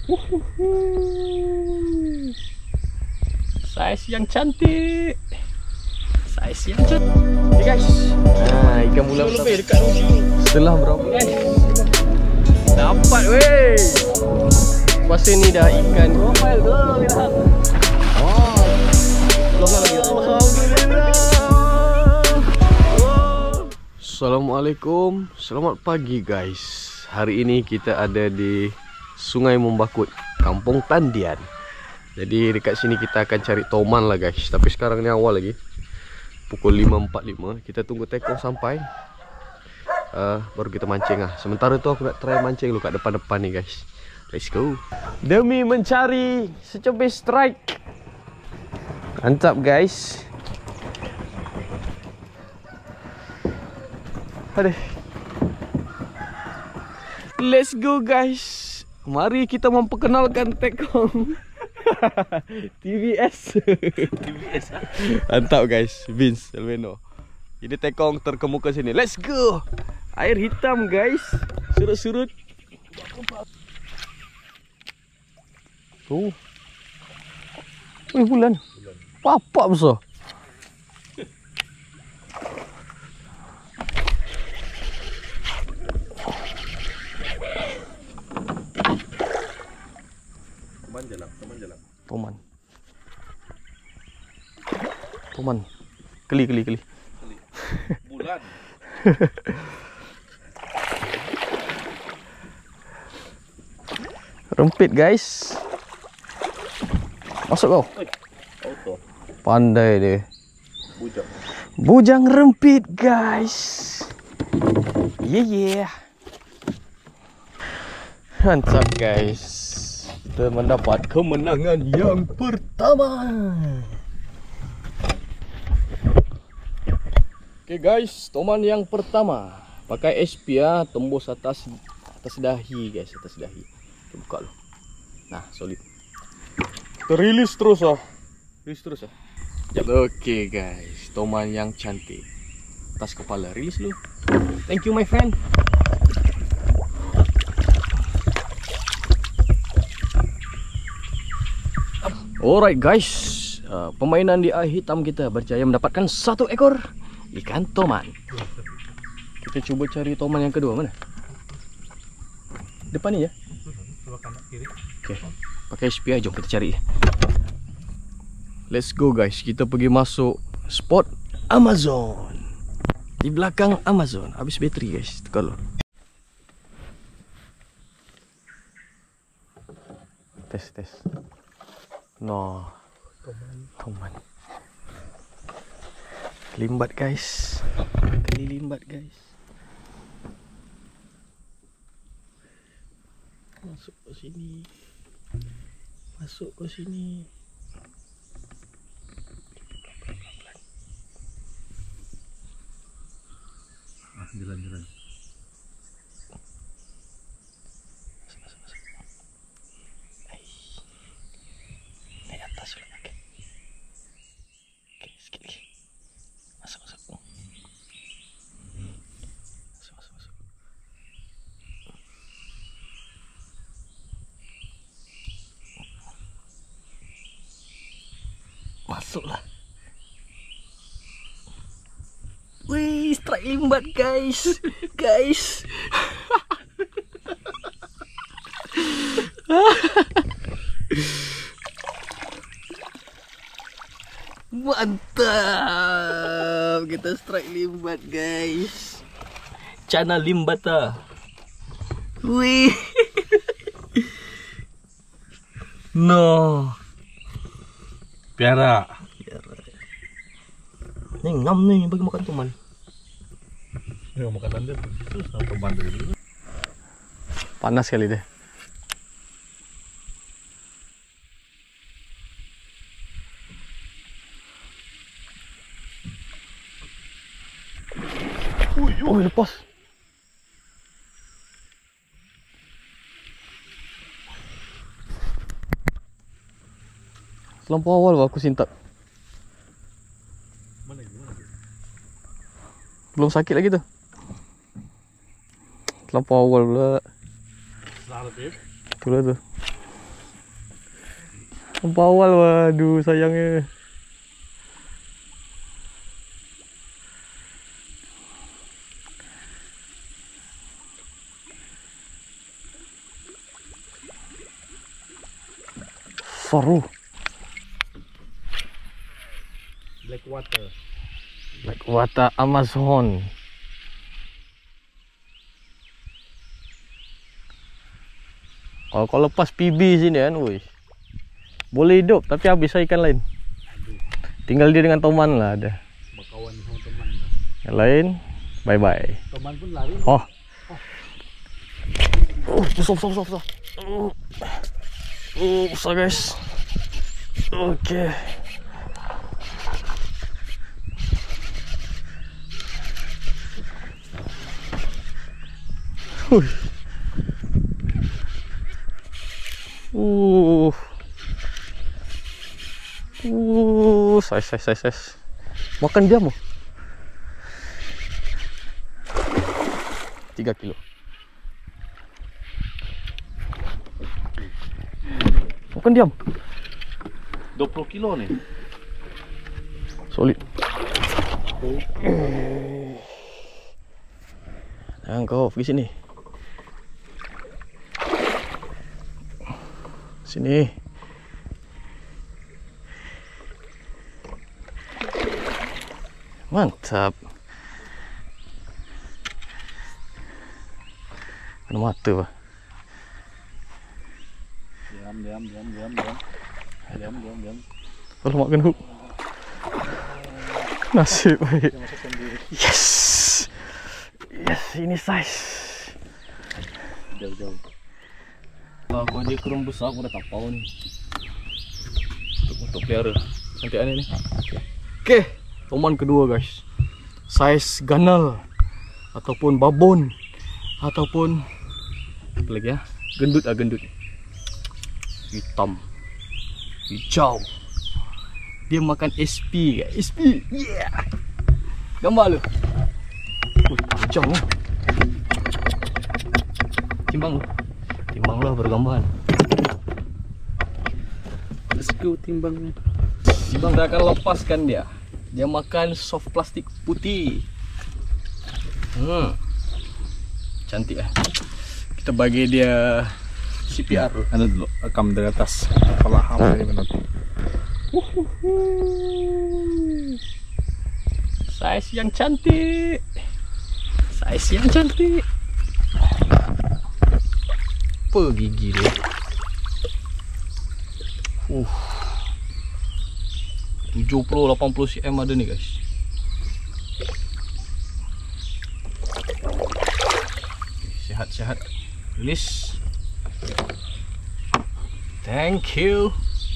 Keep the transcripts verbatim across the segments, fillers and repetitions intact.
Uhuhu. Size yang cantik. Size yang cantik. Oke guys. Nah, ikan mula lebih dekat sini. Setelah berapa guys? Dapat weh. Puasa ni dah ikan profile belum lihat. Oh. Belum lagi. Alhamdulillah. Oh. Assalamualaikum. Selamat pagi guys. Hari ini kita ada di Sungai Membakut, Kampung Tandian. Jadi dekat sini kita akan cari toman lah guys. Tapi sekarang ni awal lagi, pukul lima empat puluh lima. Kita tunggu tekong sampai uh, baru kita mancing lah. Sementara tu aku nak try mancing dulu kat depan-depan ni guys. Let's go. Demi mencari secopet strike. Mantap guys. Aduh. Let's go guys. Mari kita memperkenalkan tekong T V S. T V S. Mantap guys, Vince Elveno. Ini tekong terkemuka sini. Let's go. Air hitam guys, surut-surut. Tuh. Wih, bulan. Apa besar. Toman jalan, toman jalan. Toman. Toman. Keli, keli, keli. Bulan. Rempit guys. Masuk kau. Auto. Pandai dia. Bujang. Bujang rempit guys. Yeah yeah. Mantap guys. Kita mendapat kemenangan yang pertama. Oke guys, toman yang pertama. Pakai S P ya, tembus atas atas dahi guys, atas dahi. Kita buka loh. Nah, solid. Terilis terus ah. Rilis terus ah. Oke guys, toman yang cantik. Atas kepala, rilis lu. Thank you my friend. Alright guys, uh, permainan di air hitam kita berjaya mendapatkan satu ekor ikan toman. Kita coba cari toman yang kedua, mana? Depan ni ya? Oke, pakai S P I, jom kita cari. Let's go guys, kita pergi masuk spot Amazon. Di belakang Amazon, habis bateri guys, tukar lo. Tes, tes. No, toman. Limbat guys, kali limbat guys. Masuk ke sini, masuk ke sini. Ah, jalan-jalan. Masuklah. Wih, strike limbat guys. Guys. Mantap. Kita strike limbat guys. Cana limbata. Wih. No. Piara. Piara. Ni ngam ni bagi makan toman. Ni makan dia tu sama toman dulu. Panas kali dia. Oh, lepas. Terlampau awal aku sintak. Mana lagi? Mana lagi? Belum sakit lagi tu. Terlampau awal pula. Salah tu. Itulah tu. Sampai awal, waduh sayangnya. Seru. Blackwater. Blackwater Amazon. Kalau kau lepas P B sini kan, woi, boleh hidup tapi habis ikan lain. Tinggal dia dengan Toman lah ada. Berkawan sama teman. Yang lain, bye bye. Toman pun lari. Oh. Oh, besar besar besar besar. Oh, oh besar guys. Oke. Okay. Huh. Uh. Uh, size size size size. Makan diam. tiga kilo. Makan diam. dua puluh kilo nih. Solid. Nah, kau pergi sini. Sini. Mantap. Kena mata bah. Diam, diam, diam, diam, diam. Diam, diam, diam. Kalau makan hook. Nasib baik. Yes. Yes, ini size. Jauh-jauh. Kalau dia kurang besar, aku udah tapau nih. Untuk, untuk pelihara. Nanti aneh nih. Oke. Okay. Toman kedua guys. Size ganal. Ataupun babon. Ataupun apa lagi ya? Gendut ah, gendut. Hitam. Hijau. Dia makan S P guys. S P. Yeah. Gambar lu. Wih, panjang ni. Timbang lu. Timbang lah bergambar. Let's go timbang. Timbang dah akan lepaskan dia. Dia makan soft plastik putih. Hmm. Cantik lah. Kita bagi dia C P R. Ada dulu, rekam dari atas. Perlahan dari menanti. Size yang cantik. Size yang cantik. Apa gigi dia? Uh. tujuh puluh lapan puluh cm ada nih guys. Sehat-sehat. Release. Thank you.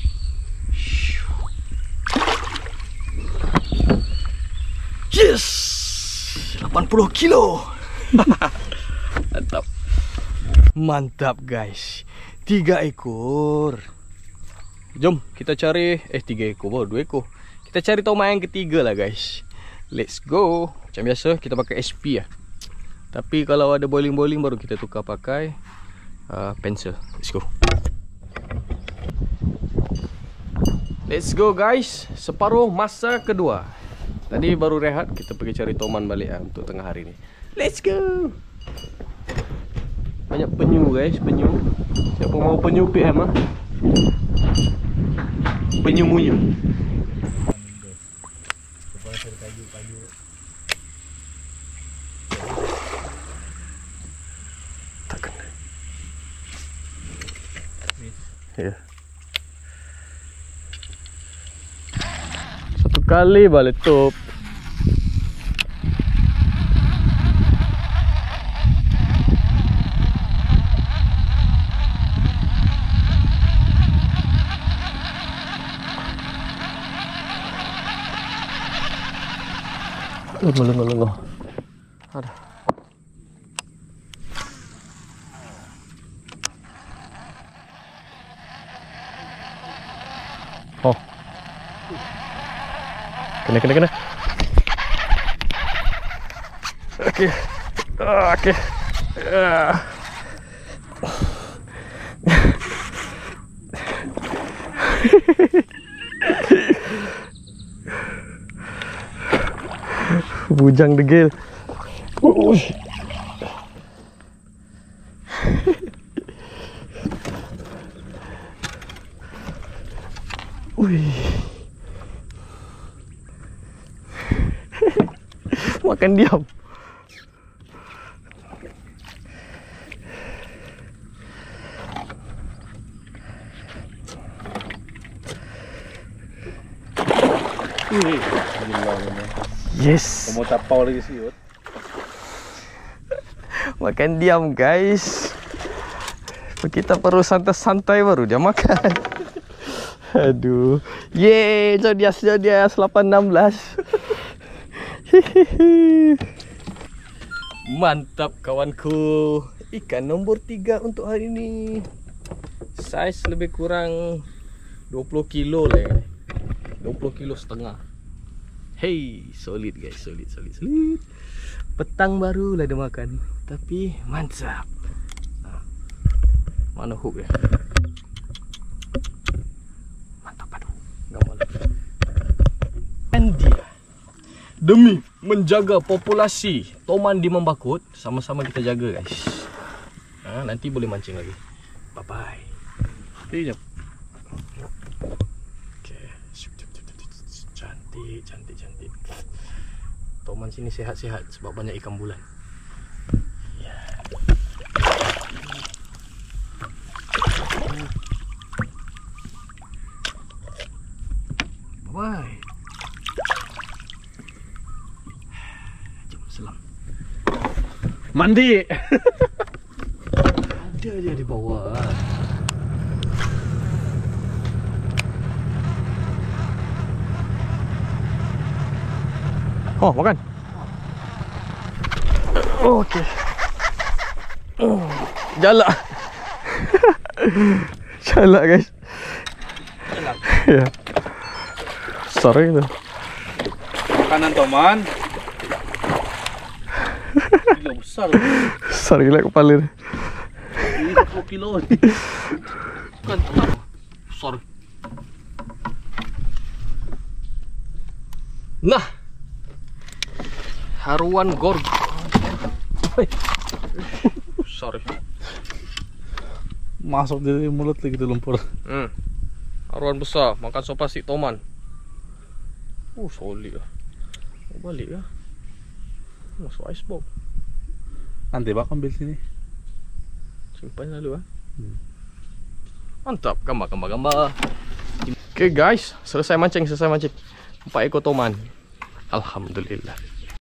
Yes, delapan puluh kilo. Mantap. Mantap guys. Tiga ekor. Jom kita cari. Eh tiga ekor baru dua ekor. Kita cari toman yang ketiga lah guys. Let's go. Macam biasa kita pakai S P ya. Tapi kalau ada boiling-boiling baru kita tukar pakai uh, pensel. Let's go. Let's go guys. Separuh masa kedua. Tadi baru rehat, kita pergi cari toman balik ya, untuk tengah hari ni. Let's go. Banyak penyu guys, penyu. Siapa mau penyu P M ah? Penyu munyu. Tak kena. Ya. Satu kali balik top. Lengo-lengo. Ada. Oh. Kena kena kena. Okey. Ah, okey. Ah. bujang degil. Ush. Wih. Makan diam. Yes. Mau tapau lagi sih. Makan diam guys. Kita perlu santai-santai baru dia makan. Aduh. Yeay, Zodias Zodias delapan enam belas. Mantap kawanku. Ikan nombor tiga untuk hari ini. Saiz lebih kurang dua puluh kilo lah ya. dua puluh kilo setengah. Hey, solid guys, solid, solid, solid. Petang baru lah dia makan, tapi mantap. Nah, mana hook ya? Mantap aduh, nggak mau lagi. Dan dia demi menjaga populasi toman di Membakut, sama-sama kita jaga guys. Nah, nanti boleh mancing lagi. Bye bye. Iya. Cantik, cantik, cantik. Toman sini sehat-sehat sebab banyak ikan bulan. Ya. Bye. Jom selam. Mandi. Ada aja di bawah. Oh, makan. Okey. Oh, jalak. Jalak guys. Jalak. Ya. Sorry tu. Makanan toman. Kilo besar. Besar gila kepala ni. Ini dua puluh kilo ni. Bukan toman. Besar. Nah. Haruan gorg. Sorry. Masuk di mulut lagi tu lumpur. Hmm. Haruan besar, makan sop plastik toman. Oh, solid lah. Mau balik lah. Masuk icebox. Nanti bak ambil sini. Simpan lalu ah. Hmm. Mantap, gambar gambar gambar. Okay guys, selesai mancing, selesai mancing. Empat ekor toman. Alhamdulillah.